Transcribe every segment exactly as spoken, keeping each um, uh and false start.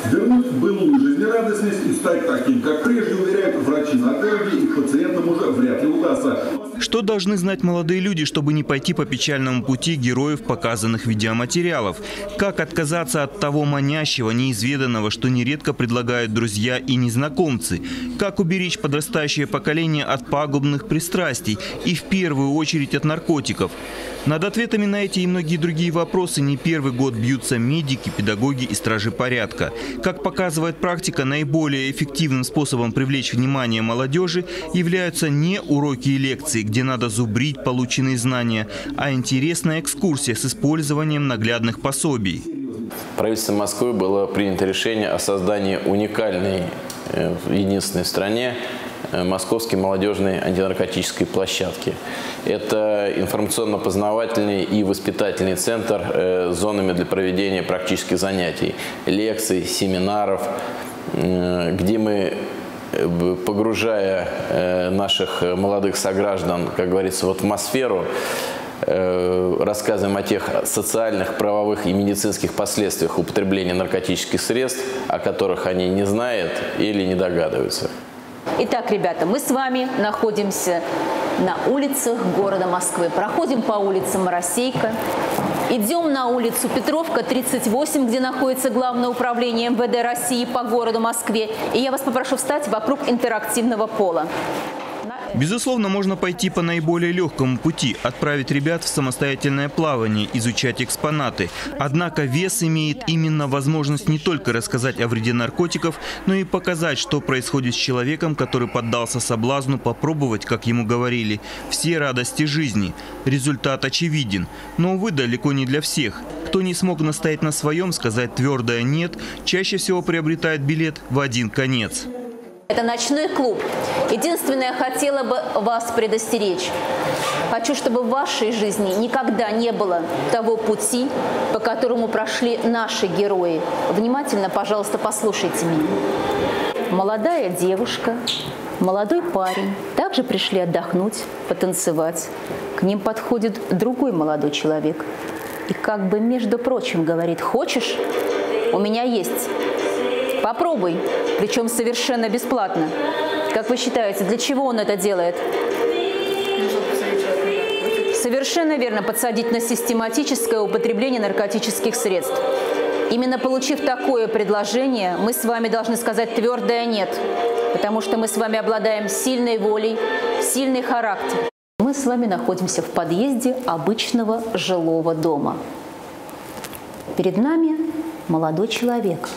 Вернуть былую жизнерадостность и стать таким, как прежде, уверяют врачи-наркологи, их пациентам уже вряд ли удастся. Что должны знать молодые люди, чтобы не пойти по печальному пути героев показанных видеоматериалов? Как отказаться от того манящего, неизведанного, что нередко предлагают друзья и незнакомцы? Как уберечь подрастающее поколение от пагубных пристрастий и в первую очередь от наркотиков? Над ответами на эти и многие другие вопросы не первый год бьются медики, педагоги и стражи порядка. Как показывает практика, наиболее эффективным способом привлечь внимание молодежи являются не уроки и лекции, где надо зубрить полученные знания, а интересная экскурсия с использованием наглядных пособий. Правительством Москвы было принято решение о создании уникальной в единственной стране Московской молодежной антинаркотической площадки. Это информационно-познавательный и воспитательный центр с зонами для проведения практических занятий, лекций, семинаров, где мы, погружая наших молодых сограждан, как говорится, в атмосферу, рассказываем о тех социальных, правовых и медицинских последствиях употребления наркотических средств, о которых они не знают или не догадываются. Итак, ребята, мы с вами находимся на улицах города Москвы. Проходим по улицам Моросейка, идем на улицу Петровка, тридцать восемь, где находится Главное управление эм вэ дэ России по городу Москве. И я вас попрошу встать вокруг интерактивного пола. Безусловно, можно пойти по наиболее легкому пути – отправить ребят в самостоятельное плавание, изучать экспонаты. Однако вес имеет именно возможность не только рассказать о вреде наркотиков, но и показать, что происходит с человеком, который поддался соблазну попробовать, как ему говорили, все радости жизни. Результат очевиден. Но, увы, далеко не для всех. Кто не смог настоять на своем, сказать твердое «нет», чаще всего приобретает билет в один конец. Это ночной клуб. Единственное, я хотела бы вас предостеречь. Хочу, чтобы в вашей жизни никогда не было того пути, по которому прошли наши герои. Внимательно, пожалуйста, послушайте меня. Молодая девушка, молодой парень также пришли отдохнуть, потанцевать. К ним подходит другой молодой человек. И как бы, между прочим, говорит: «Хочешь? У меня есть. Попробуй». Причем совершенно бесплатно. Как вы считаете, для чего он это делает? Совершенно верно, подсадить на систематическое употребление наркотических средств. Именно получив такое предложение, мы с вами должны сказать твердое «нет», потому что мы с вами обладаем сильной волей, сильный характер. Мы с вами находимся в подъезде обычного жилого дома. Перед нами молодой человек.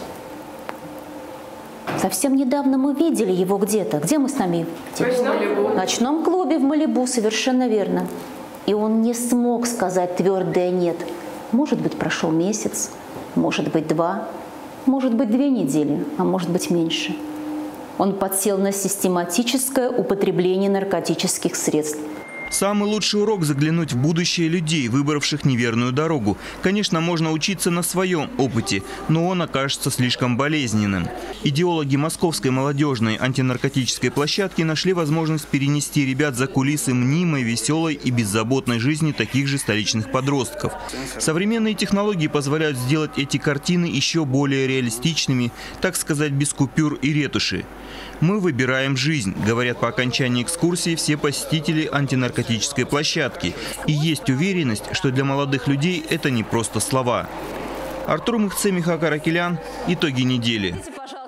Совсем недавно мы видели его где-то. Где мы с нами? В ночном клубе в Малибу, совершенно верно. И он не смог сказать твердое «нет». Может быть, прошел месяц, может быть, два, может быть, две недели, а может быть, меньше. Он подсел на систематическое употребление наркотических средств. Самый лучший урок – заглянуть в будущее людей, выбравших неверную дорогу. Конечно, можно учиться на своем опыте, но он окажется слишком болезненным. Идеологи Московской молодежной антинаркотической площадки нашли возможность перенести ребят за кулисы мнимой, веселой и беззаботной жизни таких же столичных подростков. Современные технологии позволяют сделать эти картины еще более реалистичными, так сказать, без купюр и ретуши. «Мы выбираем жизнь», говорят по окончании экскурсии все посетители антинаркотической площадки. И есть уверенность, что для молодых людей это не просто слова. Артур Мыхце, Михаил Каракелян. Итоги недели.